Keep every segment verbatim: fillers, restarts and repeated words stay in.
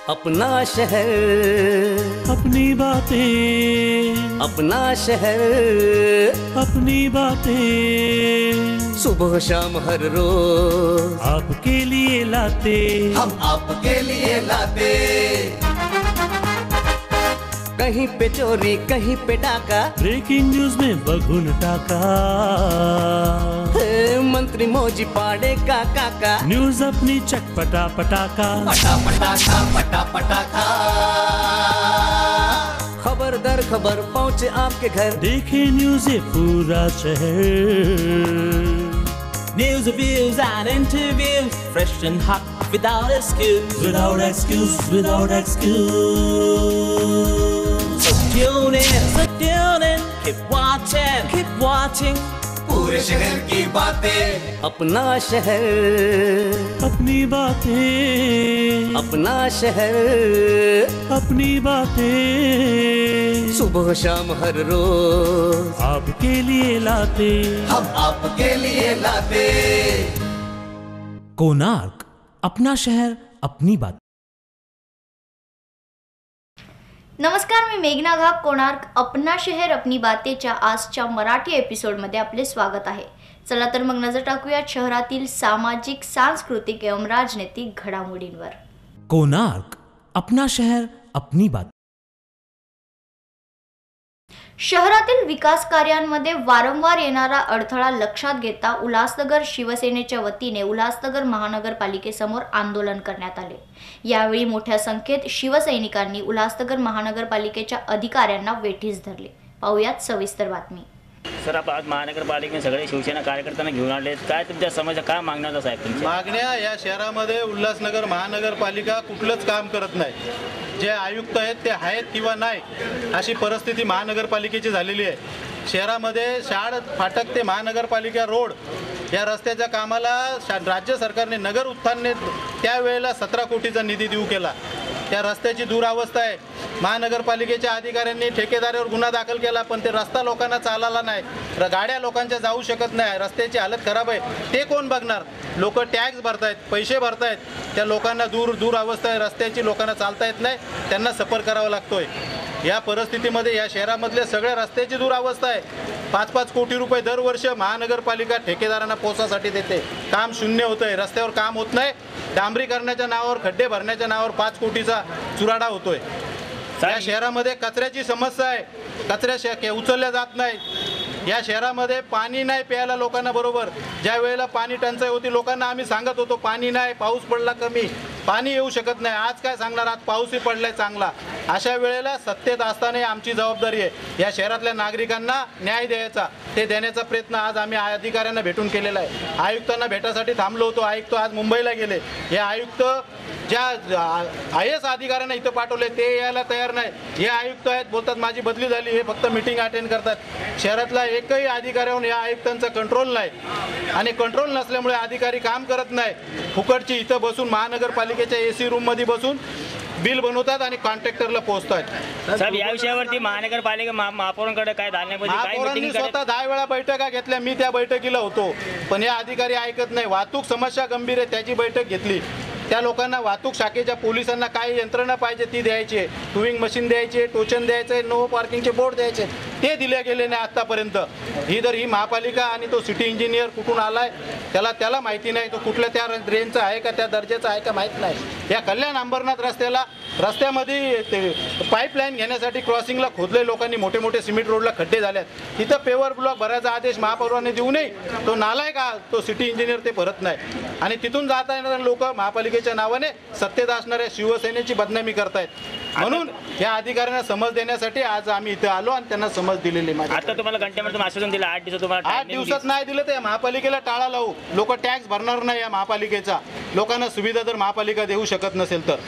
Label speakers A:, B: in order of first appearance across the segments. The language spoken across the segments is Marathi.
A: अपना शहर,
B: अपनी बातें,
A: अपना शहर,
B: अपनी बातें,
A: सुबह शाम हर रोज
B: आपके लिए लाते,
A: हम आपके लिए लाते। कहीं पे चोरी कहीं पे डाका,
B: ब्रेकिंग न्यूज में बगुन टाका,
A: मंत्री मौजी पाड़े का काका,
B: न्यूज अपनी चटपटा पटाका,
A: पटा पटाखा पटा पटाखा। खबर दर खबर पहुँचे आपके घर,
B: देखे न्यूज ये पूरा शहर।
C: News, reviews and interviews, fresh and hot, without excuse,
B: Without excuse, without excuse.
C: So tune in, so tune in, keep watching, keep watching.
A: पूरे शहर की बातें, अपना शहर,
B: अपनी बातें,
A: अपना शहर,
B: अपनी बातें,
A: सुबह शाम हर रोज
B: आपके लिए लाते,
A: हम आपके लिए लाते।
C: कोणार्क, अपना शहर अपनी बात।
D: नमस्कार, मी मेघना घाग. कोणार्क अपना शहर अपनी बातेच्या आजच्या मराठी एपिसोडमध्ये आपले स्वागत आहे. चला तर मग नजर टाकूया शहरातील सामाजिक, सांस्कृतिक एवं राजनैतिक घडामोडींवर.
C: कोणार्क, अपना शहर अपनी बात.
D: शहरातील विकास कार्यांमध्ये वारंवार येणारा अडथळा लक्षात घेता उल्हासनगर शिवसेनेच्या वतीने उल्हासनगर महानगरपालिकेसमोर आंदोलन करण्यात आले. यावेळी मोठ्या संख्येत शिवसैनिकांनी उल्हासनगर महानगरपालिकेच्या अधिकाऱ्यांना वेठीस धरले. पाहुयात सविस्तर बातमी.
E: सर, आपण आज महानगरपालिकेने सगळे शिवसेना कार्यकर्त्यांना घेऊन आले, काय तुमच्या समस्या, काय मागण्या साहेब तुमच्या?
F: मागण्या या शहरामध्ये उल्हासनगर महानगरपालिका कुठलंच काम करत नाही. जे आयुक्त आहेत ते आहेत किंवा नाही अशी परिस्थिती महानगरपालिकेची झालेली आहे. शहरामध्ये शाळ फाटक ते महानगरपालिका रोड या रस्त्याच्या कामाला राज्य सरकारने नगर उत्थानने त्यावेळेला सतरा कोटीचा निधी देऊ केला. त्या रस्त्याची दुरावस्था आहे. महानगरपालिकेच्या अधिकाऱ्यांनी ठेकेदारावर गुन्हा दाखल केला, पण ते रस्ता लोकांना चालायला नाही, गाड्या लोकांच्या जाऊ शकत नाही, रस्त्याची हालत खराब आहे. ते कोण बघणार? लोक टॅक्स भरतायत, पैसे भरतायत, त्या लोकांना दूर दूर अवस्था आहे, रस्त्याची लोकांना चालता येत नाही, त्यांना सफर करावा लागतोय. या परिस्थितीमध्ये या शहरामधल्या सगळ्या रस्त्याची दुरावस्था आहे. पाच पाच कोटी रुपये दरवर्ष महानगरपालिका ठेकेदारांना पोचासाठी देते. काम शून्य होतं आहे, रस्त्यावर काम होत नाही. डांबरीकरणाच्या नावावर, खड्डे भरण्याच्या नावावर पाच कोटीचा चुराडा होतोय. या शहरामध्ये कचऱ्याची समस्या आहे, कचऱ्या उचलल्या जात नाही. या शहरामध्ये पाणी नाही प्यायला लोकांना. बरोबर ज्या वेळेला पाणी टंचाई होती लोकांना आम्ही सांगत होतो पाणी नाही, पाऊस पडला कमी, पाणी येऊ शकत नाही. आज काय सांगणार? आज पाऊसही पडलाय चांगला. अशा वेळेला सत्तेत असताना आमची जबाबदारी आहे या शहरातल्या नागरिकांना न्याय द्यायचा. ते देण्याचा प्रयत्न आज आम्ही अधिकाऱ्यांना भेटून केलेला आहे. आयुक्तांना भेटासाठी थांबलो होतो. आयुक्त आज मुंबईला गेले. हे आयुक्त ज्या आय एस अधिकाऱ्यांना इथं पाठवले ते यायला तयार नाही. हे आयुक्त आहेत, बोलतात माझी बदली झाली, हे फक्त मीटिंग अटेंड करतात. शहरातला एकही अधिकाऱ्याहून या आयुक्तांचा कंट्रोल नाही आणि कंट्रोल नसल्यामुळे अधिकारी काम करत नाही. फुकटची इथं बसून महानगरपालिकेच्या ए सी रूममध्ये बसून बिल बनवतात आणि कॉन्ट्रॅक्टरला पोहोचतात.
E: साहेब, या विषयावरती महानगरपालिका महापौरांकडे काय
F: महापौरांनी स्वतः दहा वेळा बैठका घेतल्या. मी त्या बैठकीला होतो, पण हे अधिकारी ऐकत नाही. वाहतूक समस्या गंभीर आहे, त्याची बैठक घेतली. त्या लोकांना वाहतूक शाखेच्या पोलिसांना काय यंत्रणा पाहिजे ती द्यायची, टुविंग मशीन द्यायची, टोचन द्यायचे, नो पार्किंगचे बोर्ड द्यायचे, ते दिले गेले नाही आत्तापर्यंत. ही तर ही महापालिका आणि तो सिटी इंजिनियर कुठून आलाय त्याला त्याला माहिती नाही. तो कुठल्या त्या रेंजचा आहे का, त्या दर्जाचा आहे का माहीत नाही. या कल्याण अंबरनाथ रस्त्याला रस्त्यामध्ये ते पाईपलाईन घेण्यासाठी क्रॉसिंगला खोदले लोकांनी, मोठे मोठे सिमेंट रोडला खड्डे झाल्यात. तिथं पेवर ब्लॉक भरायचा आदेश महापौरांनी देऊ नये. तो नालाय का तो सिटी इंजिनियर ते भरत नाही. आणि तिथून जाता येणारे लोक महापालिकेच्या नावाने सत्तेत असणाऱ्या शिवसेनेची बदनामी करतायत. म्हणून या अधिकाऱ्यांना समज देण्यासाठी आज आम्ही इथे आलो आणि त्यांना समज दिलेली.
E: आता तुम्हाला घंट्यामध्ये आश्वासन दिलं आठ दिवसात तुम्हाला
F: आठ दिवसात नाही दिलं तर महापालिकेला टाळा लावू. लोक टॅक्स भरणार नाही या महापालिकेचा. लोकांना सुविधा जर महापालिका देऊ शकत नसेल तर.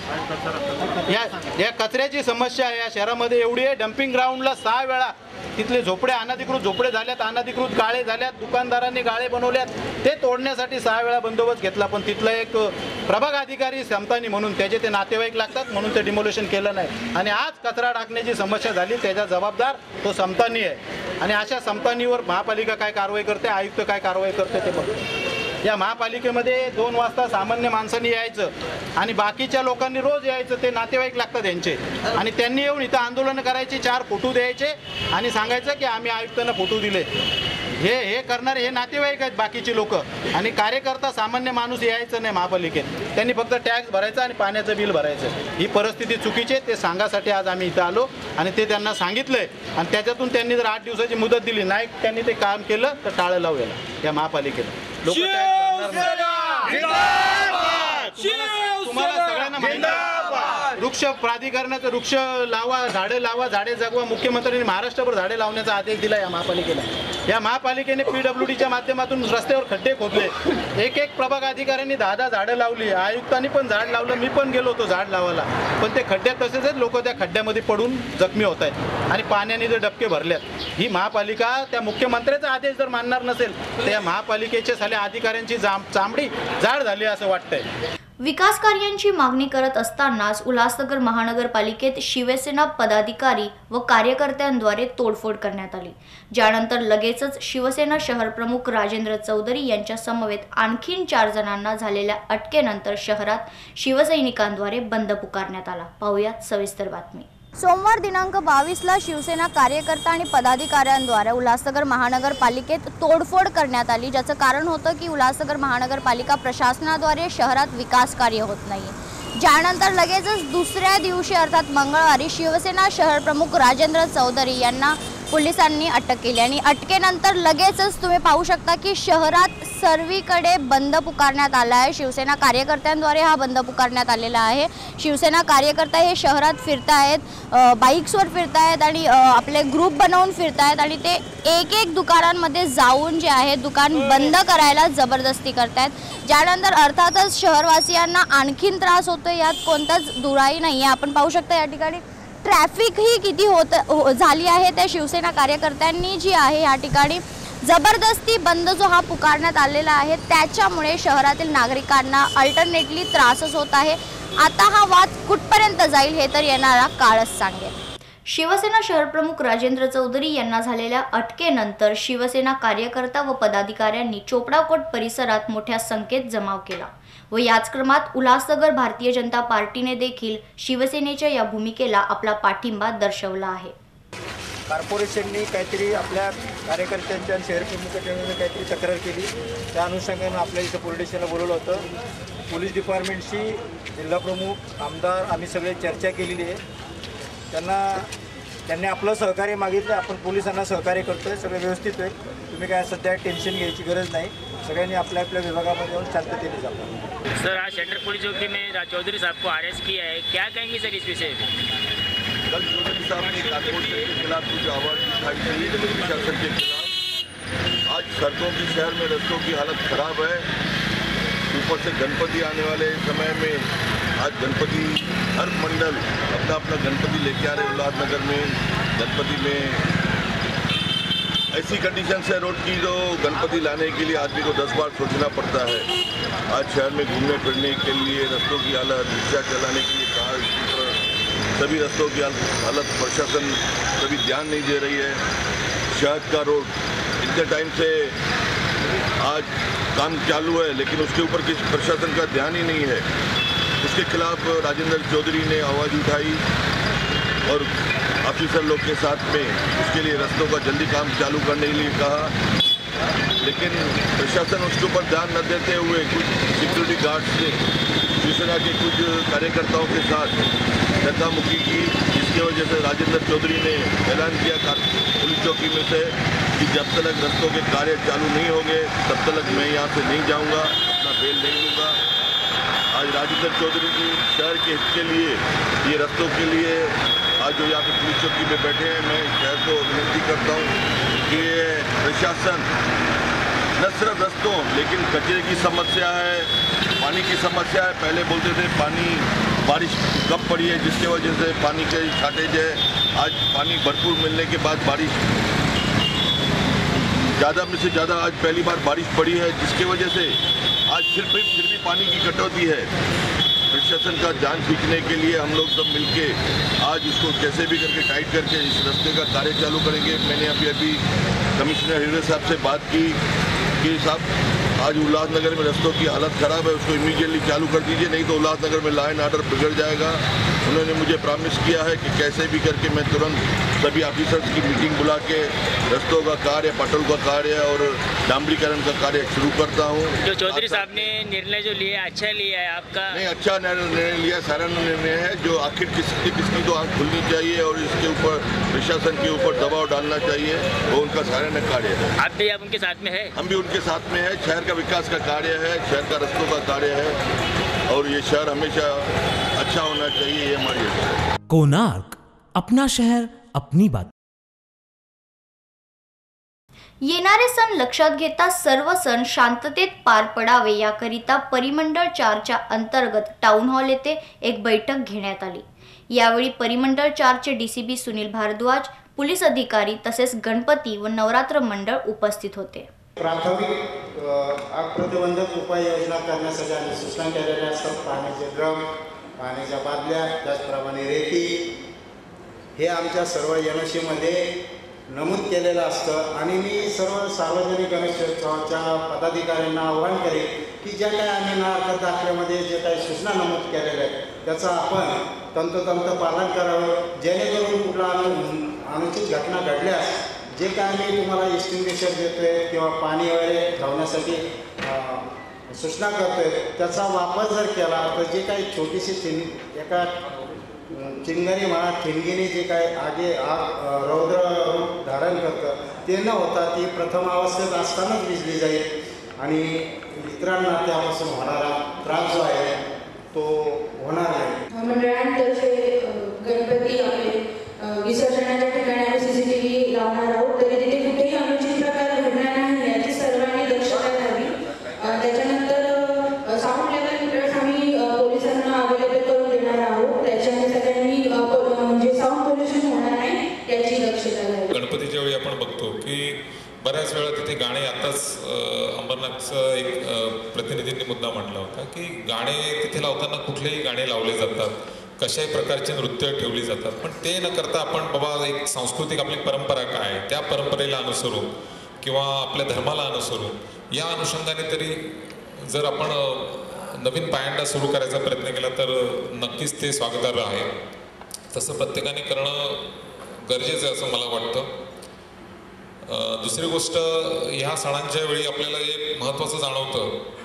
F: या या कचऱ्याची समस्या या शहरामध्ये एवढी आहे. डम्पिंग ग्राउंडला सहा वेळा तिथले झोपडे अनधिकृत झोपडे झाल्यात, अनधिकृत गाळे झाल्यात, दुकानदारांनी गाळे बनवल्यात. ते तोडण्यासाठी सहा वेळा बंदोबस्त घेतला, पण तिथला एक प्रभाग अधिकारी समतानी म्हणून त्याचे ते नातेवाईक लागतात म्हणून ते डिमोलेशन केलं नाही. आणि आज कचरा टाकण्याची समस्या झाली त्याचा जबाबदार तो समतानी आहे. आणि अशा समतानीवर महापालिका काय कारवाई करते, आयुक्त काय कारवाई करते ते बघ. या महापालिकेमध्ये दोन वाजता सामान्य माणसांनी यायचं आणि बाकीच्या लोकांनी रोज यायचं, ते नातेवाईक लागतात यांचे, आणि त्यांनी येऊन इथं आंदोलन करायचे, चार फोटो द्यायचे आणि सांगायचं की आम्ही आयुक्तांना फोटो दिले. हे हे करणारे हे नातेवाईक आहेत बाकीचे लोक, आणि कार्यकर्ता सामान्य माणूस यायचं नाही महापालिकेत. त्यांनी फक्त टॅक्स भरायचा आणि पाण्याचं बिल भरायचं. ही परिस्थिती चुकीची आहे, ते सांगासाठी आज आम्ही इथं आलो आणि ते त्यांना सांगितलंय. आणि त्याच्यातून त्यांनी जर आठ दिवसाची मुदत दिली नाही, त्यांनी ते काम केलं तर टाळं लावू याला या महापालिकेला. लोक टॅक्स भरणार नाही. तुम्हाला सगळ्यांना माहिती आहे, वृक्ष प्राधिकरणाचं वृक्ष लावा, झाडे लावा, झाडे जगवा, मुख्यमंत्र्यांनी महाराष्ट्रभर झाडे लावण्याचा आदेश दिला या महापालिकेला. या महापालिकेने पीडब्ल्यूडीच्या माध्यमातून रस्त्यावर खड्डे खोदले, एक एक प्रभाग अधिकाऱ्यांनी दहा दहा झाडं लावली, आयुक्तांनी पण झाड लावलं, मी पण गेलो होतो झाड लावायला, पण ते खड्ड्यात तसेच आहेत, लोक त्या खड्ड्यामध्ये पडून जखमी होत आहेत आणि पाण्याने जे डबके भरल्यात. ही महापालिका त्या मुख्यमंत्र्याचा आदेश जर मानणार नसेल तर या महापालिकेच्या साल्या अधिकाऱ्यांची जाम चामडी जाड झाली असं वाटतंय.
D: विकास कार्यांची मागणी करत असतानाच उल्हासनगर महानगरपालिकेत शिवसेना पदाधिकारी व कार्यकर्त्यांद्वारे तोडफोड करण्यात आली, ज्यानंतर लगेचच शिवसेना शहरप्रमुख राजेंद्र चौधरी यांच्या समवेत आणखीन चार जणांना झालेल्या अटकेनंतर शहरात शिवसैनिकांद्वारे बंद पुकारण्यात आला. पाहूयात सविस्तर बातमी. सोमवार दिनांक बावीस ला शिवसेना कार्यकर्ता आणि पदाधिकाऱ्यांद्वारे उल्हासनगर महानगरपालिकेत तोडफोड करण्यात आली, ज्याचं कारण होतं की उल्हासनगर महानगरपालिका प्रशासनाद्वारे शहरात विकास कार्य होत नाही. ज्यानंतर लगेचच दुसऱ्या दिवशी अर्थात मंगळवारी शिवसेना शहरप्रमुख राजेंद्र चौधरी यांना पोलिसांनी अटक केली आणि अटकेनंतर लगेचच तुम्ही पाहू शकता की शहरात सर्वीकडे बंद पुकारण्यात आला आहे. शिवसेना कार्यकर्त्यांद्वारे हा बंद पुकारण्यात आलेला आहे. शिवसेना कार्यकर्ता हे शहरात फिरतायत, बाईक्सवर फिरतायत आणि आपले ग्रुप बनवून फिरतायत आणि ते एक एक दुकानांमध्ये जाऊन जे आहे दुकान बंद करायला जबरदस्ती करतायत. ज्यानंतर अर्थातच शहरवासियांना आणखीन त्रास होतो, यात कोणताच दुराई नाही आहे. आपण पाहू शकता या ठिकाणी ट्रॅफिक ही किती होत हो, झाली आहे. त्या शिवसेना कार्यकर्त्यांनी जी आहे या ठिकाणी जबरदस्ती बंद जो हा पुकारण्यात आलेला आहे त्याच्यामुळे शहरातील नागरिकांना अल्टरनेटली त्रासच होत आहे. आता हा वाद कुठपर्यंत जाईल हे तर येणारा काळच सांगेल. शिवसेना शहरप्रमुख राजेंद्र चौधरी यांना झालेल्या अटकेनंतर शिवसेना कार्यकर्ता व पदाधिकाऱ्यांनी चोपडा कोर्ट परिसरात मोठ्या संख्येत जमाव केला व याच क्रमात उल्हासनगर भारतीय जनता पार्टीने देखील शिवसेनेच्या या भूमिकेला आपला पाठिंबा दर्शवला आहे.
G: कॉर्पोरेशननी काहीतरी आपल्या कार्यकर्त्यांच्या आणि शहर प्रमुखांच्या काहीतरी तक्रार केली, त्या अनुषंगाने आपल्या इथं पोलीस स्टेशनला बोलवलं होतं. पोलीस डिपार्टमेंटशी जिल्हाप्रमुख आमदार आम्ही सगळे चर्चा केलेली आहे. त्यांना त्यांनी आपलं सहकार्य मागितलं, आपण पोलिसांना सहकार्य करतो आहे, सगळं व्यवस्थित होईल. तुम्ही काय सध्या टेन्शन घ्यायची गरज नाही, सगळ्यांनी आपल्या आपल्या विभागामध्ये येऊन शांततेने जातो.
E: सर, आज सेंट्रल पुलिस चौकी में चौधरी साहब को अरेस्ट किया है, क्या कहेंगे सर इस विषय में?
H: कल चौधरी साहब ने कॉर्पोरेशन के खिलाफ कुछ आवाज़ उठाई थी प्रशासन के खिलाफ. आज सड़कों की शहर में रस्तों की हालत ख़राब है, ऊपर से गणपति आने वाले समय में आज गणपति हर मंडल अपना अपना गणपति लेके आ रहे. उल्लासनगर में गणपति में ऐसी कंडीशन है रोड की जो गणपति लाने के लिए आदमी को दस बार सोचना पड़ता है. आज शहर में घूमने फिरने के लिए रस्तों की हालत, रिक्शा चलाने के लिए कार, सभी रस्तों की हालत प्रशासन कभी ध्यान नहीं दे रही है. शहर का रोड इतने टाइम से आज काम चालू है लेकिन उसके ऊपर किसी प्रशासन का ध्यान ही नहीं है. उसके खिलाफ राजेंद्र चौधरी ने आवाज़ उठाई और ऑफिसर लोग के साथ में उसके लिए रस्तों का जल्दी काम चालू करने के लिए कहा, लेकिन प्रशासन उसके ऊपर ध्यान न देते हुए कुछ सिक्योरिटी गार्ड्स ने शिवसेना के कुछ कार्यकर्ताओं के साथ धक्का मुक्की की, जिसकी वजह से राजेंद्र चौधरी ने ऐलान किया पुलिस चौकी में से कि जब तक रस्तों के कार्य चालू नहीं होंगे तब तक मैं यहाँ से नहीं जाऊँगा, अपना बेल नहीं लूँगा. आज राजेंद्र चौधरी जी शहर के हित के लिए, ये रस्तों के लिए आज जो यहाँ पे पुलिस चौकी में बैठे हैं, मैं शहर को विनती करता हूँ कि प्रशासन न सिर्फ रस्तों लेकिन कचरे की समस्या है, पानी की समस्या है. पहले बोलते थे पानी बारिश कम पड़ी है जिसके वजह से पानी की शॉर्टेज है. आज पानी भरपूर मिलने के बाद बारिश ज़्यादा में से ज़्यादा आज पहली बार बारिश पड़ी है, जिसके वजह से आज फिर भी फिर भी पानी की कटौती है. प्रशासन का ध्यान खींचने के लिए हम लोग सब मिलके आज इसको कैसे भी करके टाइट करके इस रास्ते का कार्य चालू करेंगे. मैंने अभी अभी कमिश्नर हिरे साहब से बात की कि साहब आज उल्लासनगर में रस्तों की हालत ख़राब है, उसको इमीडिएटली चालू कर दीजिए, नहीं तो उल्लासनगर में लॉ एंड ऑर्डर बिगड़ जाएगा। उन्होंने मुझे प्रॉमिस किया है कि कैसे भी करके मैं तुरंत सभी ऑफिसर्स की मीटिंग बुला के रस्तों का कार्य, पटल का कार्य और डामरीकरण का कार्य शुरू करता हूँ।
E: जो चौधरी साहब ने निर्णय जो लिया अच्छा लिया है आपका?
H: नहीं, अच्छा निर्णय लिया, सारा निर्णय है। जो आखिर किसकी किसकी तो आँख खुलनी चाहिए और इसके ऊपर प्रशासन के ऊपर दबाव डालना चाहिए, वो उनका सारा कार्य है।
E: आप भी आप उनके साथ में है?
H: हम भी उनके साथ में है। शहर का विकास का कार्य है, शहर का रस्तों का कार्य है और ये शहर हमेशा अच्छा होना चाहिए, ये हमारी।
C: कोणार्क, अपना शहर अपनी बात।
D: येणारे सण लक्षात घेता सर्व सण शांततेत पार पडावे याकरिता परिमंडळ चारच्या अंतर्गत टाउन हॉल येथे एक बैठक घेण्यात आली। यावेळी परिमंडळ चारचे डीसीपी सुनील भारद्वाज, पोलीस अधिकारी तसेच गणपती व नवरात्र मंडळ उपस्थित होते।
I: प्राथमिक आग प्रतिबंधक उपाययोजना करण्यासाठी आम्ही सूचना केलेल्या असतात। पाण्याचे ड्रम, पाण्याच्या बादल्या, त्याचप्रमाणे रेती हे आमच्या सर्व एनओसीमध्ये नमूद केलेलं असतं आणि मी सर्व सार्वजनिक गणेशोत्सवाच्या पदाधिकाऱ्यांना आवाहन करेन की ज्या काही आम्ही नागरिक दाखल्यामध्ये जे काही सूचना नमूद केलेल्या आहेत त्याचं आपण तंतोतंत पालन करावं, जेणेकरून कुठला अनुचित घटना घडल्यास जे काय मी तुम्हाला एक्सटिंग्विशर देतोय किंवा पाणी वगैरे ठेवण्यासाठी सूचना करतोय त्याचा वापर जर केला तर जे काही छोटीशी चिं एका चिंगारी म्हणा ठिणगीने जे काय आगे आग रौद्र रूप धारण करतं ते न होता ती प्रथम अवस्थेत असतानाच विझली जाईल आणि इतरांना त्यापासून होणारा त्रास जो आहे तो होणार नाही।
J: मंडळांतर्फे गणपती आपले विसर्जनाच्या ठिकाणी आम्ही सीसीटीव्ही लावणार आहोत, तरी तिथे कुठेही अनुचित प्रकार घडणार नाही याची सर्वांनी दक्षता घ्यावी। त्याच्यानंतर साऊंड लेवल मीटर्स आम्ही पोलिसांना अवेलेबल करून देणार आहोत, त्याच्याने सगळ्यांनी म्हणजे साऊंड पोल्युशन होणार नाही याची दक्षता घ्यावी।
K: गणपतीच्या वेळी आपण बघतो की बऱ्याच वेळा तिथे गाणे, आताच अंबरनाथचं एक प्रतिनिधींनी मुद्दा मांडला होता की गाणे तिथे लावताना कुठलेही गाणे लावले जातात, कशाही प्रकारचे नृत्य ठेवली जातात, पण ते न करता आपण बाबा एक सांस्कृतिक आपली परंपरा काय आहे त्या परंपरेला अनुसरून किंवा आपल्या धर्माला अनुसरून या अनुषंगाने तरी जर आपण नवीन पायंडा सुरू करायचा प्रयत्न केला तर नक्कीच ते स्वागतार्ह आहे। तसं प्रत्येकाने करणं गरजेचं आहे असं मला वाटतं। दुसरी गोष्ट, ह्या सणांच्या वेळी आपल्याला एक महत्त्वाचं जाणवतं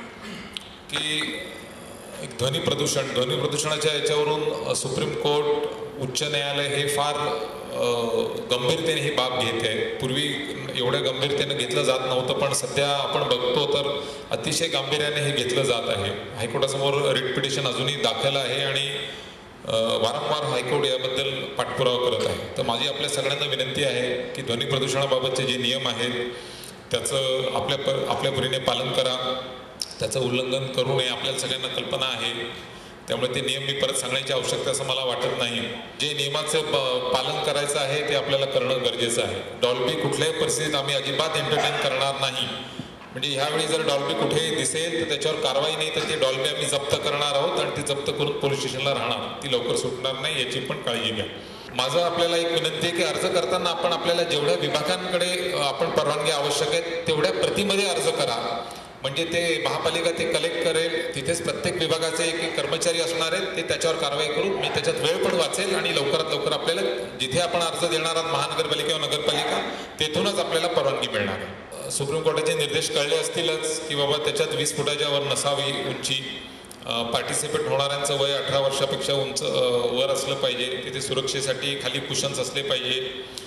K: की एक ध्वनी प्रदूषण ध्वनी प्रदूषणाच्या याच्यावरून सुप्रीम कोर्ट, उच्च न्यायालय हे फार गंभीरतेने ही बाब घेत आहे। पूर्वी एवढ्या गंभीरतेने घेतलं जात नव्हतं, पण सध्या आपण बघतो तर अतिशय गांभीर्याने हे घेतलं जात आहे। हायकोर्टासमोर रिट पिटिशन अजूनही दाखल आहे आणि वारंवार हायकोर्ट याबद्दल पाठपुरावा करत आहे। तर माझी आपल्या सगळ्यांना विनंती आहे की ध्वनी प्रदूषणाबाबतचे जे नियम आहेत त्याचं आपल्या प आपल्या परीने पालन करा, त्याचं उल्लंघन करू नये। आपल्याला सगळ्यांना कल्पना आहे, त्यामुळे ते नियम मी परत सांगण्याची आवश्यकता असं मला वाटत नाही। जे नियमाचं पालन करायचं आहे ते आपल्याला करणं गरजेचं आहे। डॉल्बी कुठल्याही परिस्थितीत आम्ही अजिबात एंटरटेन करणार नाही, म्हणजे ह्यावेळी जर डॉल्बी कुठेही दिसेल तर त्याच्यावर कारवाई नाही तर ती डॉल्बी आम्ही जप्त करणार आहोत आणि ती जप्त करून पोलीस स्टेशनला राहणार, ती लवकर सुटणार नाही याची पण काळजी घ्या। माझं आपल्याला एक विनंती आहे की अर्ज करताना आपण आपल्याला जेवढ्या विभागांकडे आपण परवानगी आवश्यक आहे तेवढ्या प्रतिमध्ये अर्ज करा, म्हणजे ते महापालिका ते कलेक्ट करेल, तिथेच प्रत्येक विभागाचे एक एक कर्मचारी असणार आहेत, ते त्याच्यावर कारवाई करून मी त्याच्यात वेळ पण वाचेल आणि लवकरात लवकर आपल्याला जिथे आपण अर्ज देणार आहात महानगरपालिका व नगरपालिका तेथूनच आपल्याला परवानगी मिळणार आहे। सुप्रीम कोर्टाचे निर्देश कळले असतीलच की बाबा त्याच्यात वीस फुटाच्या वर नसावी उंची, पार्टिसिपेट होणाऱ्यांचं वय अठरा वर्षापेक्षा उंच वर असलं पाहिजे, तिथे सुरक्षेसाठी खाली कुशन्स असले पाहिजे,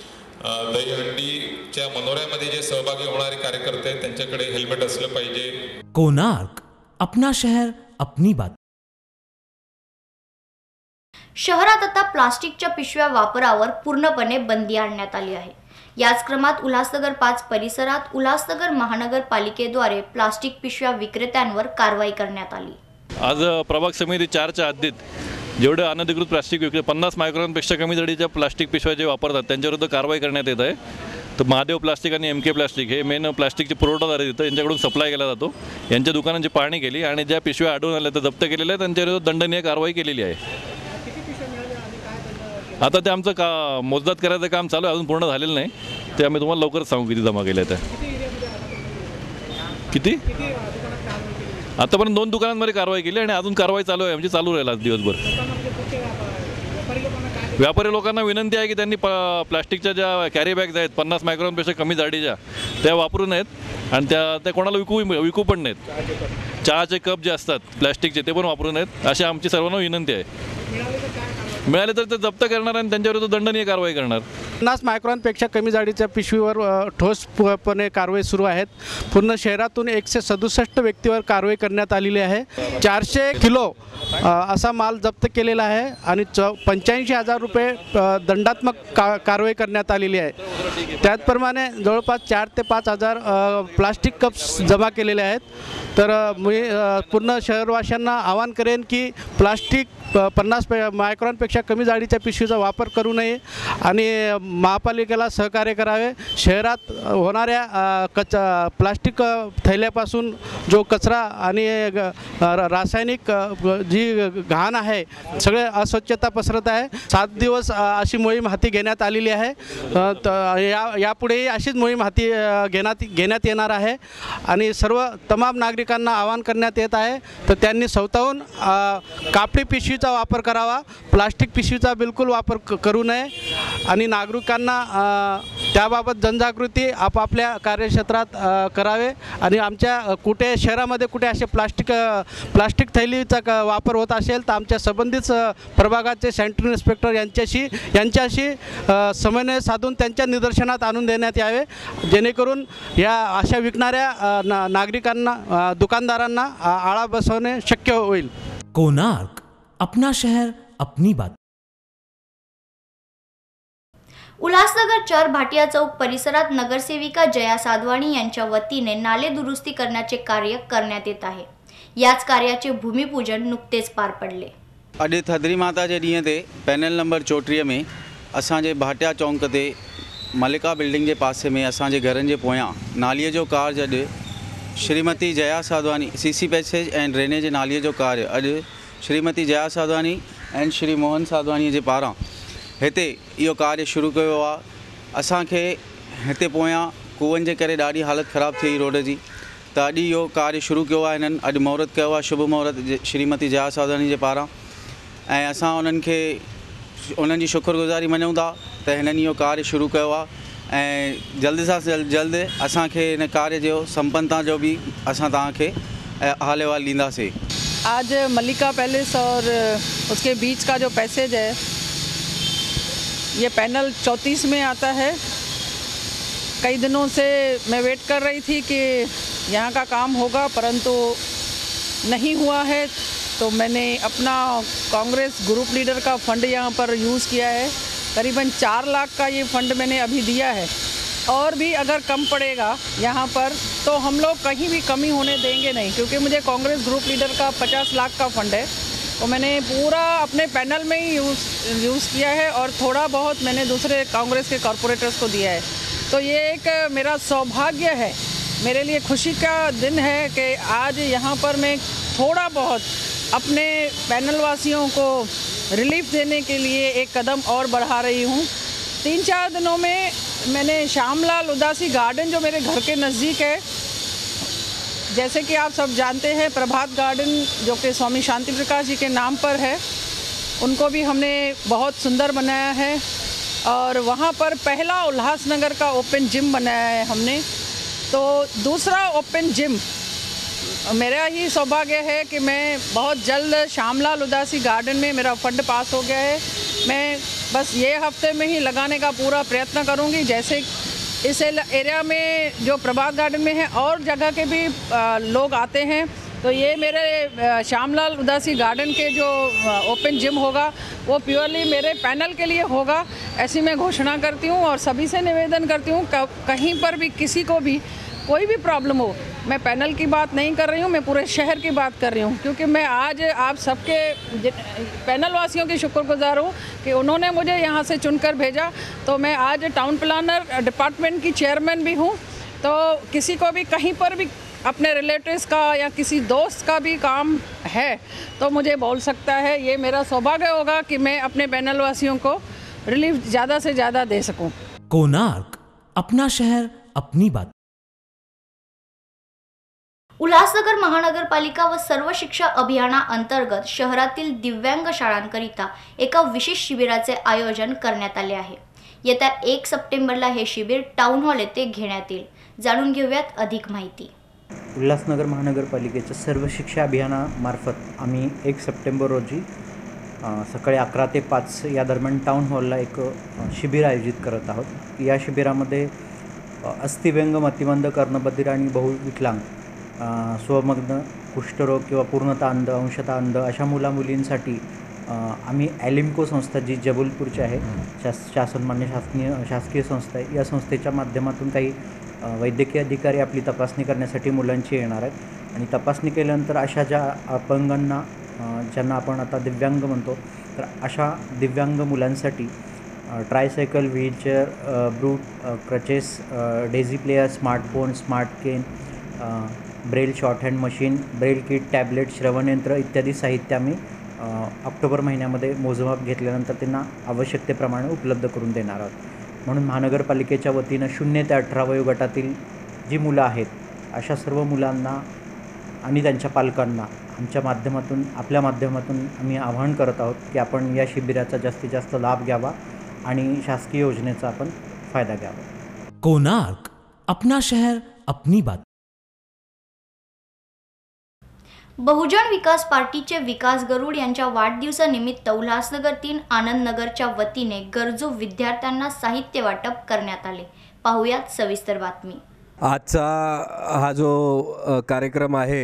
K: दहीहंडीच्या मनोऱ्यामध्ये जे सहभागी होणारे कार्यकर्ते आहेत त्यांच्याकडे हेल्मेट असलं पाहिजे।
C: कोणार्क, अपना शहर अपनी बात।
D: शहरात आता प्लास्टिकच्या पिशव्या वापरावर पूर्णपणे बंदी आणण्यात आली आहे। याच क्रमात उल्हासनगर पाच परिसरात उल्हासनगर महानगरपालिकेद्वारे प्लास्टिक पिशव्या विक्रेत्यांवर कारवाई करण्यात आली।
L: आज प्रभाग समिती चारच्या हद्दीत जेवढे अनधिकृत प्लास्टिक विक्रे पन्नास मायक्रॉनपेक्षा कमी जाडीच्या प्लास्टिक पिशव्या जे वापरतात त्यांच्याविरुद्ध कारवाई करण्यात येत आहे। तर महादेव प्लास्टिक आणि एम के प्लास्टिक हे मेन प्लास्टिकचे पुरवठादार आहेत, यांच्याकडून सप्लाय केला जातो। यांच्या दुकानांची पाहणी केली आणि ज्या पिशव्या आढळून आल्या त्या जप्त केलेल्या आहेत, त्यांच्याविरुद्ध दंडनीय कारवाई केलेली आहे। आता ते आमचं का मोजदाद करायचं काम चालू आहे, अजून पूर्ण झालेलं नाही, ते आम्ही तुम्हाला लवकरच सांगू किती जमा केल्या त्या किती आतापर्यंत दोन दुकानांमध्ये कारवाई केली आणि अजून कारवाई चालू आहे, म्हणजे चालू राहील आज दिवसभर. व्यापारी लोकांना विनंती आहे की त्यांनी प प्लास्टिकच्या ज्या कॅरी बॅग्स आहेत पन्नास मायक्रॉनपेक्षा कमी जाडीच्या त्या वापरू नयेत आणि त्या त्या कोणाला विकू विकू पण नाहीत. चहाचे कप जे असतात प्लॅस्टिकचे ते पण वापरू नयेत अशी आमची सर्वांना विनंती आहे. मिळाले तर ते जप्त करणार आणि त्यांच्याविरुद्ध दंडनीय कारवाई करणार.
M: पन्नास मायक्रॉनपेक्षा कमी जाडीच्या पिशवीवर ठोसपणे कारवाई सुरू आहेत. पूर्ण शहरातून एकशे सदुसष्ट व्यक्तीवर कारवाई करण्यात आलेली आहे. चारशे किलो असा माल जप्त केलेला आहे आणि च पंच्याऐंशी हजार रुपये दंडात्मक का कारवाई करण्यात आलेली आहे. त्याचप्रमाणे जवळपास चार ते पाच हजार प्लास्टिक कप्स जमा केलेले आहेत. तर मी पूर्ण शहरवासियांना आवाहन करेन की प्लास्टिक पन्नास पे मायक्रॉनपेक्षा कमी जाडीच्या पिशवीचा वापर करू नये आणि महापालिकेला सहकार्य करावे. शहरात होणाऱ्या कच प्लास्टिक थैल्यापासून जो कचरा आणि रासायनिक जी घाण आहे सगळे अस्वच्छता पसरत आहे. सात दिवस अशी मोहीम हाती घेण्यात आलेली आहे. या यापुढेही अशीच मोहीम हाती घेण्यात घेण्यात येणार आहे आणि सर्व तमाम नागरिकांना आवाहन करण्यात येत आहे तर त्यांनी स्वतःहून कापडी पिशवीचा वापर करावा. प्लास्टिक पिशवीचा बिलकुल वापर करू नये आणि नागरिकांना त्याबाबत जनजागृती आपापल्या कार्यक्षेत्रात करावे आणि आमच्या कुठे शहरामध्ये कुठे असे प्लास्टिक प्लास्टिक थैलीचा वापर होत असेल तर आमच्या संबंधित प्रभागाचे सेंट्रल इन्स्पेक्टर यांच्याशी यांच्याशी समन्वय साधून त्यांच्या निदर्शनात आणून देण्यात यावे जेणेकरून या अशा विकणाऱ्या ना नागरिकांना दुकानदारांना आळा बसवणे शक्य होईल.
C: कोणार्क, अपना शहर अपनी बात.
D: उल्हासनगर चर भाटिया चौक परिसरात नगरसेविका जया साधवानी यांच्या वतीने नाले दुरुस्ती करण्याचे कार्य करण्यात येत आहे. याच कार्याचे भूमिपूजन नुकतेच पार पडले.
N: अॼु थदरी माता जे ॾींहं ते पैनल नंबर चोटीह में असांजे भाटिया चौक ते मलिका बिल्डिंग के पासे में असांजे घरनि जे पोयां नालीअ जो कार्य अॼु Shrimati Jaya Sadhwani CC passage and drainage नालीअ जो कार्य अॼु श्रीमती जया साधवानी एंड श्री मोहन साधवानी जे पारां हिते इहो कार्य शुरू कयो आहे. असांखे हिते पोयां कूअनि जे करे ॾाढी हालत ख़राब थी रोड जी त अॼु इहो कार्य शुरू कयो आहे. हिननि अॼु मुहूर्त कयो आहे शुभ मुहूर्त श्रीमती जया साधवानी जे पारां ऐं असां उन्हनि खे उन्हनि जी शुक्रगुज़ारी मञूं था त हिननि इहो कार्य शुरू कयो आहे ऐं जल्द सां जल्द जल्द असांखे हिन कार्य जो संपन्नता जो भी असां तव्हांखे हाल अहवाल ॾींदासीं.
O: आज मलिका पैलेस और उसके बीच का जो पैसेज है ये पैनल चौंतीस में आता है. कई दिनों से मैं वेट कर रही थी कि यहाँ का काम होगा परंतु नहीं हुआ है तो मैंने अपना कांग्रेस ग्रुप लीडर का फंड यहाँ पर यूज़ किया है. करीबन चार लाख का ये फंड मैंने अभी दिया है और भी अगर कम पड़ेगा यहाँ पर तो हम लोग कहीं भी कमी होने देंगे नहीं क्योंकि मुझे कांग्रेस ग्रुप लीडर का पचास लाख का फंड है तो मैंने पूरा अपने पैनल में ही यूज़ यूज़ किया है और थोड़ा बहुत मैंने दूसरे कांग्रेस के कॉरपोरेटर्स को दिया है. तो ये एक मेरा सौभाग्य है, मेरे लिए खुशी का दिन है कि आज यहाँ पर मैं थोड़ा बहुत अपने पैनल वासियों को रिलीफ देने के लिए एक कदम और बढ़ा रही हूँ. तीन चार दिनों में मैंने श्यामलाल उदासी गार्डन जो मेरे घर के नज़दीक है, जैसे कि आप सब जानते हैं प्रभात गार्डन जो कि स्वामी शांति प्रकाश जी के नाम पर है, उनको भी हमने बहुत सुंदर बनाया है और वहाँ पर पहला उल्लासनगर का ओपन जिम बनाया है हमने. तो दूसरा ओपन जिम मेरा ही सौभाग्य है कि मैं बहुत जल्द श्यामलाल उदासी गार्डन में मेरा फंड पास हो गया है. मैं बस ये हफ्ते में ही लगाने का पूरा प्रयत्न करूँगी. जैसे इस एरिया में जो प्रभात गार्डन में है और जगह के भी आ, लोग आते हैं तो ये मेरे श्यामलाल उदासी गार्डन के जो ओपन जिम होगा वो प्योरली मेरे पैनल के लिए होगा ऐसी मैं घोषणा करती हूँ. और सभी से निवेदन करती हूँ कहीं पर भी किसी को भी कोई भी प्रॉब्लम हो, मैं पैनल की बात नहीं कर रही हूँ, मैं पूरे शहर की बात कर रही हूँ क्योंकि मैं आज आप सबके पैनल वासियों की शुक्रगुजार हूँ कि उन्होंने मुझे यहाँ से चुनकर भेजा. तो मैं आज टाउन प्लानर डिपार्टमेंट की चेयरमैन भी हूँ. तो किसी को भी कहीं पर भी अपने रिलेटिव्स का या किसी दोस्त का भी काम है तो मुझे बोल सकता है. ये मेरा सौभाग्य होगा कि मैं अपने पैनल वासियों को रिलीफ ज़्यादा से ज़्यादा दे सकूँ.
C: कोणार्क, अपना शहर अपनी बात.
D: उल्हासनगर महानगरपालिका व सर्व शिक्षा अभियानाअंतर्गत शहरातील दिव्यांग शाळांकरिता एका विशेष शिबिराचे आयोजन करण्यात आले आहे। येत्या एक सप्टेंबरला हे शिबिर टाउन हॉल येथे घेण्यात येईल। जाणून घेऊयात अधिक माहिती।
P: उल्हासनगर महानगरपालिकेच्या सर्व शिक्षा अभियानामार्फत आम्ही एक सप्टेंबर रोजी सकाळी अकरा ते पाच या दरम्यान टाउन हॉलला एक शिबिर आयोजित करत आहोत। या शिबिरामध्ये अस्थिव्यंग, मतिमंद, कर्णबधिर आणि बहुविकलांग, स्वमग्न, कुष्ठरोग किंवा पूर्णतः अंध, अंशतः अंध अशा मुलामुलींसाठी आम्ही ॲलिम्को संस्था जी जबलपूरची आहे, शास शासनमान्य शासकीय शासकीय संस्था आहे, या संस्थेच्या माध्यमातून काही वैद्यकीय अधिकारी आपली तपासणी करण्यासाठी मुलांची येणार आहेत आणि तपासणी केल्यानंतर अशा ज्या अपंगांना, ज्यांना आपण आता दिव्यांग म्हणतो, तर अशा दिव्यांग मुलांसाठी ट्रायसायकल, व्हीलचेअर, ब्रूट, crutches, daisy player, smartphone, smart cane, braille shorthand machine, braille kit, tablet, श्रवणयंत्र इत्यादी साहित्य आम्ही ऑक्टोबर महिन्यामध्ये मोजमाप घेतल्यानंतर त्यांना आवश्यकतेप्रमाणे उपलब्ध करून देणार आहोत। म्हणून महानगरपालिकेच्या वतीनं शून्य ते अठरा वयोगटातील जी मुलं आहेत अशा सर्व मुलांना आणि त्यांच्या पालकांना आमच्या माध्यमातून आपल्या माध्यमातून आम्ही आवाहन करत आहोत की आपण या शिबिराचा जास्तीत जास्त लाभ घ्यावा आणि शासकीय योजनेचा आपण फायदा घ्यावा।
Q: कोणार्क, अपना शहर अपनी बात।
D: बहुजन विकास पार्टीचे विकास गरुड यांच्या वाढदिवसानिमित्त उल्हासनगर तीन आनंदनगरच्या वतीने गरजू विद्यार्थ्यांना साहित्य वाटप करण्यात आले। पाहुयात सविस्तर बातमी।
R: आजचा हा जो कार्यक्रम आहे,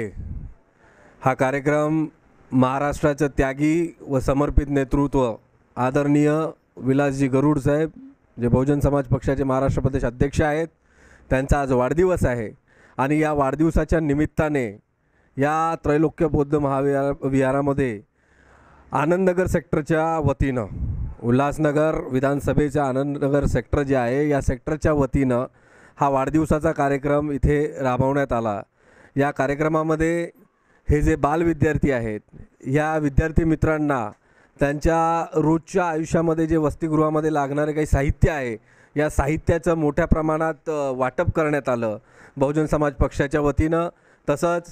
R: हा कार्यक्रम महाराष्ट्राचं त्यागी व समर्पित नेतृत्व आदरणीय विलासजी गरुड साहेब, जे बहुजन समाज पक्षाचे महाराष्ट्र प्रदेश अध्यक्ष आहेत, त्यांचा आज वाढदिवस आहे आणि या वाढदिवसाच्या निमित्ताने या त्रैलोक्य बौद्ध महाविहार विहारामध्ये आनंदनगर सेक्टरच्या वतीनं, उल्हासनगर विधानसभेच्या आनंदनगर सेक्टर जे आहे या सेक्टरच्या वतीनं हा वाढदिवसाचा कार्यक्रम इथे राबवण्यात आला। या कार्यक्रमामध्ये हे जे बाल विद्यार्थी आहेत, या विद्यार्थी मित्रांना त्यांच्या रोजच्या आयुष्यामध्ये जे वसतिगृहामध्ये लागणारे काही साहित्य आहे, या साहित्याचं मोठ्या प्रमाणात वाटप करण्यात आलं बहुजन समाज पक्षाच्या वतीनं। तसंच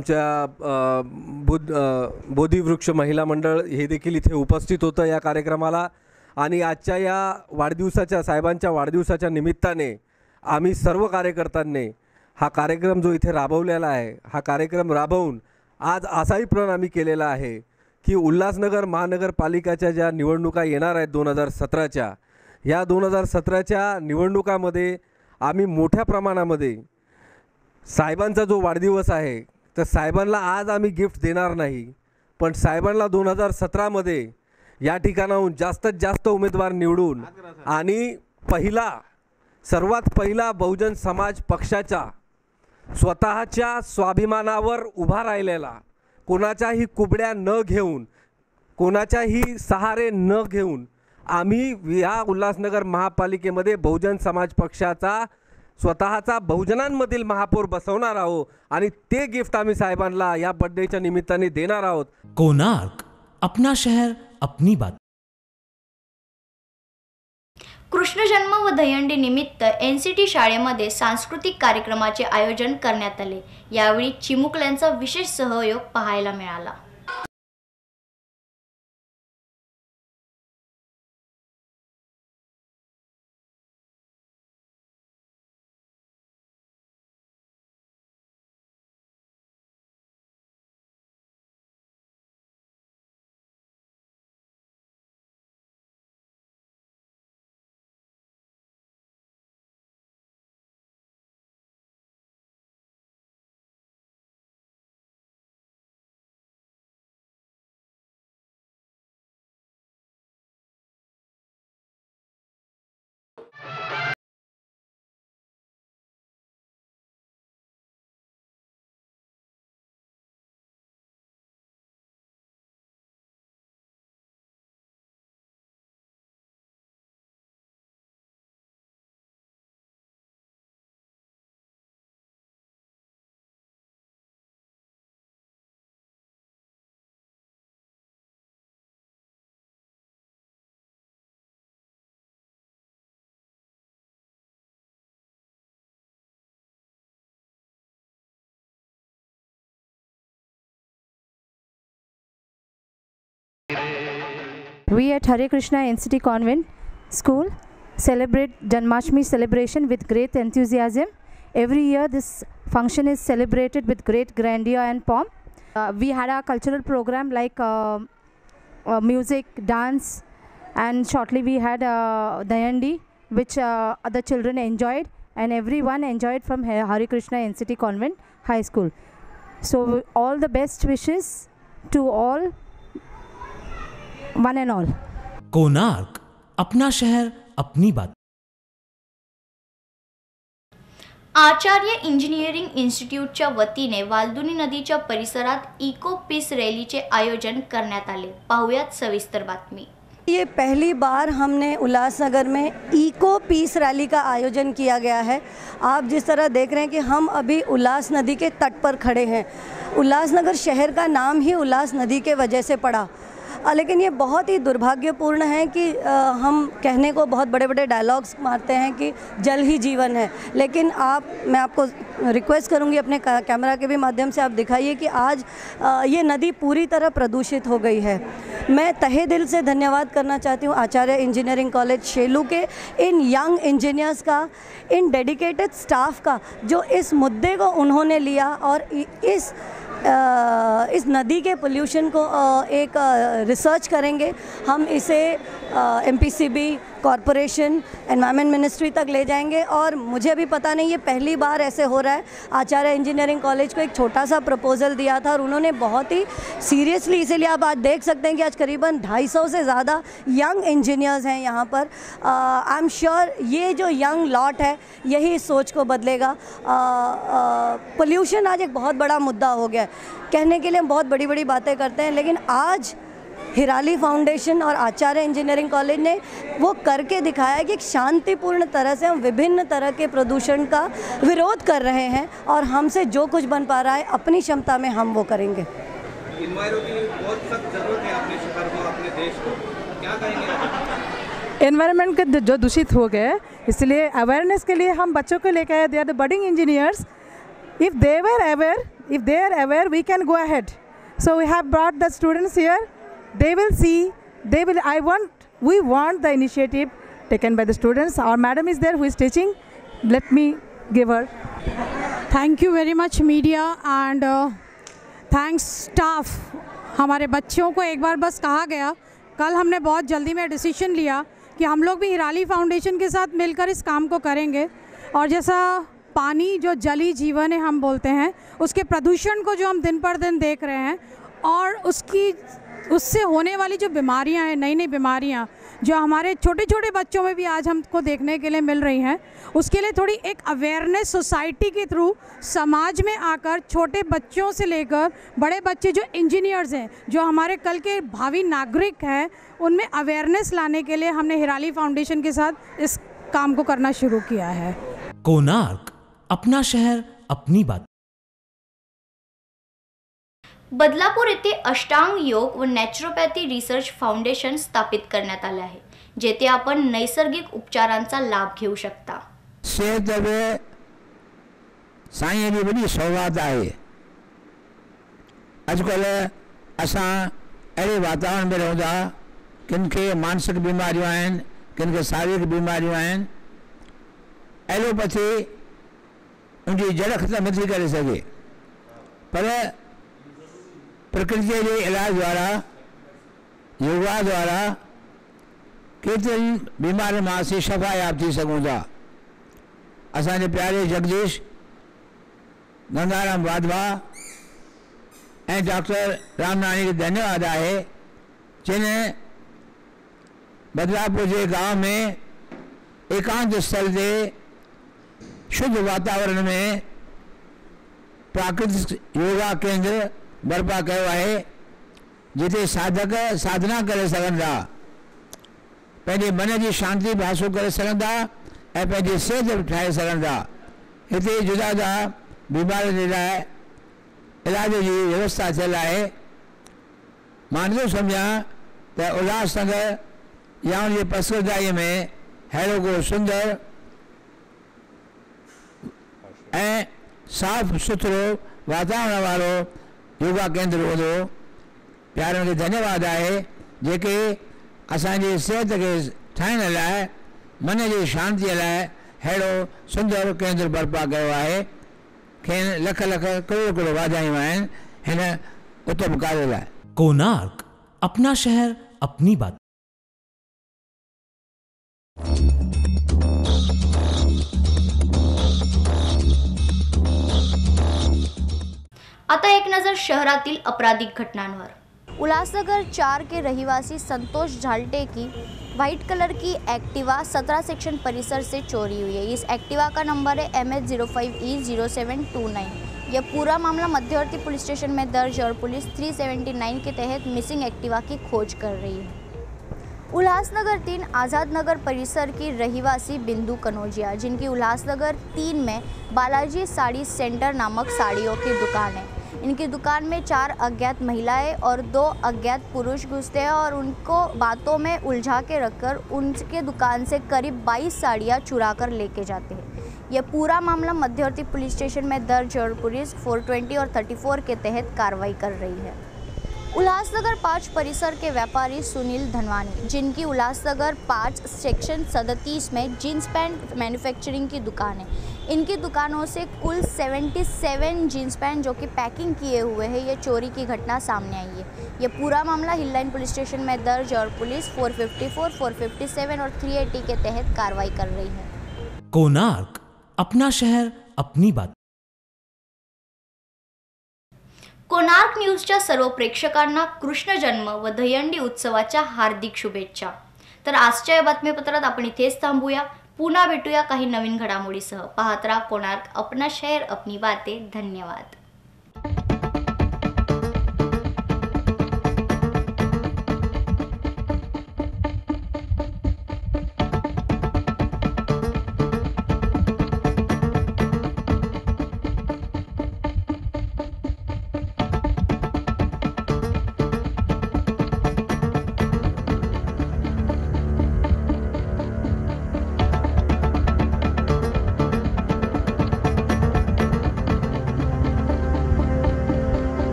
R: आमच्या बुद्ध बोधिवृक्ष महिला मंडळ हे देखील इथे उपस्थित होतं या कार्यक्रमाला। आणि आजच्या या वाढदिवसाच्या, साहेबांच्या वाढदिवसाच्या निमित्ताने आम्ही सर्व कार्यकर्त्यांनी हा कार्यक्रम जो इथे राबवलेला आहे, हा कार्यक्रम राबवून आज असाही प्रण आम्ही केलेला आहे की उल्हासनगर महानगरपालिकेच्या ज्या निवडणुका येणार आहेत दोन हजार सतराच्या, या दोन हजार सतराच्या निवडणुकामध्ये आम्ही मोठ्या प्रमाणामध्ये साहेबांचा जो वाढदिवस आहे, तर साहेबांना आज आम्ही गिफ्ट देणार नाही, पण साहेबांना दोन हजार सतरामध्ये या ठिकाणाहून जास्तीत जास्त उमेदवार निवडून आणि पहिला, सर्वात पहिला बहुजन समाज पक्षाच्या स्वतःच्या स्वाभिमानावर उभा राहिलेला, कोणाच्याही कुबड्या न घेऊन, कोणाच्याही सहारे न घेऊन आम्ही या उल्हासनगर महापालिकेमध्ये बहुजन समाज पक्षाचा स्वतःचा बहुजनांमधील महापौर बसवणार आहोत आणि ते गिफ्ट आम्ही साहेबांना या बर्थडेच्या निमित्ताने देणार आहोत।
Q: कोणार्क, अपना शहर अपनी बात।
D: कृष्ण जन्म व दहीहंडी निमित्त एन सी टी शाळेमध्ये सांस्कृतिक कार्यक्रमाचे आयोजन करण्यात आले। यावेळी चिमुकल्यांचा विशेष सहयोग पाहायला मिळाला।
S: We at Hare Krishna N C T Convent School celebrate Janmashtami celebration with great enthusiasm. Every year this function is celebrated with great grandeur and pomp. Uh, we had a cultural program like uh, uh, music, dance, and shortly we had uh, Dayandi, which uh, other children enjoyed, and everyone enjoyed from Hare Krishna N C T Convent High School. So all the best wishes to all, one and all.
Q: Konark, अपना शहर अपनी बात.
D: आचार्य इंजिनिअरिंग इन्स्टिट्यूटच्या वतीने वालदुनी नदीच्या परिसरात इको पीस रॅलीचे आयोजन करण्यात आले. पाहुयात सविस्तर बातमी.
T: ये पहली बार हमने उल्लासनगर में इको पीस रैली का आयोजन किया गया है. आप जिस तरह देख रहे हैं कि हम अभी उल्लास नदी के तट पर खड़े हैं. उल्लासनगर शहर का नाम ही उल्लास नदी के वजह से पड़ा, लेकिन ये बहुत ही दुर्भाग्यपूर्ण है कि आ, हम कहने को बहुत बड़े बड़े डायलॉग्स मारते हैं कि जल ही जीवन है, लेकिन आप मैं आपको रिक्वेस्ट करूंगी अपने कैमरा के भी माध्यम से आप दिखाइए कि आज आ, ये नदी पूरी तरह प्रदूषित हो गई है. मैं तहे दिल से धन्यवाद करना चाहती हूँ आचार्य इंजीनियरिंग कॉलेज शेलू के इन यंग इंजीनियर्स का, इन डेडिकेटेड स्टाफ का, जो इस मुद्दे को उन्होंने लिया और इस आ, इस नदी के पोल्यूशन को आ, एक रिसर्च करेंगे. हम इसे M P C B, corporation, environment ministry तक ले जाएंगे. और मुझे भी पता नहीं, ये पहली बार ऐसे हो रहा है. आचार्य इंजीनियरिंग कॉलेज को एक छोटा सा प्रपोज़ल दिया था और उन्होंने बहुत ही सीरियसली, इसीलिए आप आज देख सकते हैं कि आज करीबन ढाई सौ से ज़्यादा यंग इंजीनियर्स हैं यहाँ पर. आई एम श्योर ये जो यंग लॉट है यही इस सोच को बदलेगा. पोल्यूशन आज एक बहुत बड़ा मुद्दा हो गया है. कहने के लिए हम बहुत बड़ी बड़ी बातें करते हैं, लेकिन आज हिराली फाउंडेशन और आचार्य इंजीनियरिंग कॉलेज ने वो करके दिखाया कि एक शांतिपूर्ण तरह से हम विभिन्न तरह के प्रदूषण का विरोध कर रहे हैं और हमसे जो कुछ बन पा रहा है अपनी क्षमता में हम वो करेंगे.
U: एनवायरनमेंट के जो दूषित हो गए, इसलिए अवेयरनेस के लिए हम बच्चों को लेकर आए. They are the budding engineers. If they were aware, if they are aware, we can go ahead. So we have brought the students here. They will see, they will, I want, we want the initiative taken by the students. Our madam is there who is teaching. Let me give her.
V: Thank you very much media and uh, thanks staff. हमारे बच्चों को एक बार बस कहा गया, कल हमने बहुत जल्दी में डिसीजन लिया कि हम लोग भी हिराली फाउंडेशन के साथ मिलकर इस काम को करेंगे. और जैसा पानी जो जली जीवन है हम बोलते हैं, उसके प्रदूषण को जो हम दिन पर दिन देख रहे हैं और उसकी उससे होने वाली जो बीमारियां हैं, नई नई बीमारियां जो हमारे छोटे छोटे बच्चों में भी आज हमको देखने के लिए मिल रही हैं, उसके लिए थोड़ी एक अवेयरनेस सोसाइटी के थ्रू समाज में आकर छोटे बच्चों से लेकर बड़े बच्चे जो इंजीनियर्स हैं, जो हमारे कल के भावी नागरिक हैं, उनमें अवेयरनेस लाने के लिए हमने हिराली फाउंडेशन के साथ इस काम को करना शुरू किया है.
Q: कोणार्क, अपना शहर अपनी बात.
D: बदलापूर येथे अष्टांग योग व नॅचरोपॅथी रिसर्च फाउंडेशन स्थापित करण्यात आले आहे, जेथे आपण नैसर्गिक उपचारांचा लाभ घेऊ शकता.
W: सेहत में साईं जी वॾी सौगात आहे. अॼुकल्ह असां अहिड़े वातावरण में रहूं था, किन खे मानसिक बीमारियूं आहिनि, किन खे शारीरिक बीमारियूं आहिनि. एलोपैथी उनकी जड़ ख़त्म नथी करे सघे, पर प्रकृति के इलाज द्वारा, योगा द्वारा केतिरनि बीमारियुनि मां असीं शफ़ा याब थी सघूं था. असांजे प्यारे जगदीश गंगाराम वाधवा ऐं डॉक्टर रामनाणी खे धन्यवाद आहे, जिन बदलापुर के गांव में एकांत स्थल से शुद्ध वातावरण में प्राकृतिक योगा केंद्र बर्पा किया है, जिते साधक साधना करे सघनि था, पंहिंजे मन की शांति भी हासिल करे सघनि था ऐं पंहिंजी सिहत भी ठाहे सघनि था. हिते जुदा जुदा बीमारियुनि जे लाइ इलाज की व्यवस्था थियल है. मां नथो सम्झां त उल्हासनगर या उनजे पसरदारी में अहिड़ो को सुंदर ऐं साफ़ सुथरो वातावरण वारो योगा केंद्र हूंदो. प्यारनि खे धन्यवाद आहे जेके असांजी सिहत खे ठाहिण लाइ मन जी शांतीअ लाइ अहिड़ो सुंदर केंद्र बर्पा कयो आहे। खेनि लख लख करोड़ करोड़ वाधायूं आहिनि हिन उत्तम कार्य लाइ।
Q: कोणार्क, अपना शहर अपनी बात।
D: आता एक नजर शहरातील आपराधिक घटनांवर। उल्लासनगर चार के रहिवासी संतोष झाल्टे की वाइट कलर की एक्टिवा सत्रह सेक्शन परिसर से चोरी हुई है। इस एक्टिवा का नंबर है M H zero five E zero seven two nine. यह पूरा मामला मध्यवर्ती पुलिस स्टेशन में दर्ज और पुलिस तीन सौ उन्यासी के तहत मिसिंग एक्टिवा की खोज कर रही है। उल्लासनगर तीन आज़ाद नगर परिसर की रहिवासी बिंदु कनौजिया, जिनकी उल्लासनगर तीन में बालाजी साड़ी सेंटर नामक साड़ियों की दुकान है। इनकी दुकान में चार अज्ञात महिलाएं और दो अज्ञात पुरुष घुसते हैं और उनको बातों में उलझा के रखकर उनके दुकान से करीब बाईस साड़ियां चुरा कर लेके जाते हैं। यह पूरा मामला मध्यवर्ती पुलिस स्टेशन में दर्ज और पुलिस चार सौ बीस और चौंतीस के तहत कार्रवाई कर रही है। उल्लासनगर पाँच परिसर के व्यापारी सुनील धनवानी, जिनकी उल्लासनगर पाँच सेक्शन सैंतीस में जीन्स पैंट मैन्युफैक्चरिंग की दुकान है। इनकी दुकानों से कुल सतहत्तर जीन्स पैंट जो कि पैकिंग किए हुए हैं, ये चोरी की घटना सामने आई है। ये पूरा मामला हिल लाइन पुलिस स्टेशन में दर्ज और पुलिस चार सौ चौवन, चार सौ सत्तावन और तीन सौ अस्सी के तहत कार्रवाई कर रही है।
Q: कोणार्क, अपना शहर अपनी बात।
D: कोणार्क न्यूजच्या सर्व प्रेक्षकांना कृष्ण जन्म व दहीहंडी उत्सवाच्या हार्दिक शुभेच्छा। तर आजच्या या बातमीपत्रात आपण इथेच थांबूया। पुन्हा भेटूया काही नवीन घडामोडीसह। पाहत राहा कोणार्क, अपना शहर अपनी बातें। धन्यवाद।